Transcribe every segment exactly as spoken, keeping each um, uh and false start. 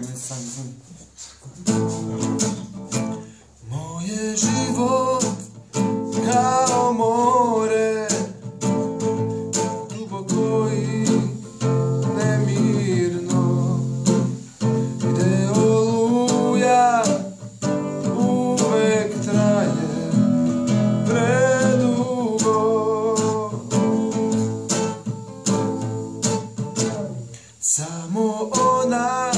Moj je život kao more, duboko i nemirno, gde oluja uvek traje predugo. Samo ona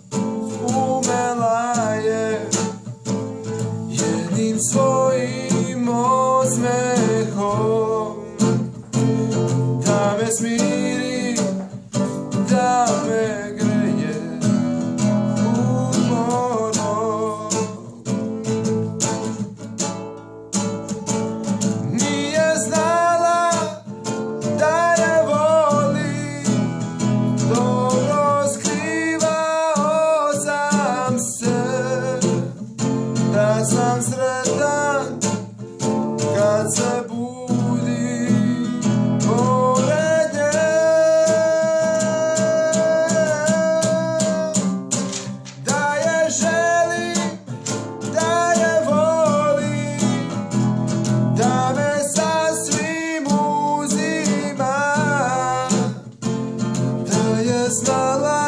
umela je jednim svojim osmehom da me smiri, da me greje umorno. Nije znala da je volim, dobro skrivao sam se, da sam sretan kad se budim pored nje, da je želim, da je volim, da me sasvim uzima, da je znala